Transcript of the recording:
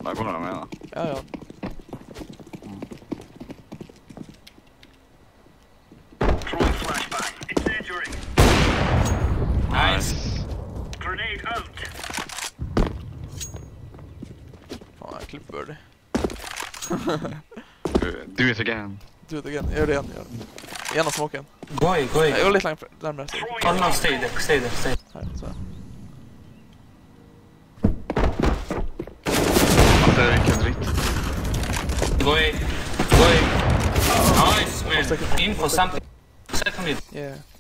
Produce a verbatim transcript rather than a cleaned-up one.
Där kommer de med. Ja, ja. Nice. Grenade out. Fan, jag klipper birdie. Do it again. Do it again. Gör det igen. Gör det. Ena smoken. Go away, go away. Jag går lite längre närmare. Oh no, stay there, stay there, stay. Här, så här. Alltså, vilken dritt. Go away, go away. Nice, man. In for something. Second mid. Yeah.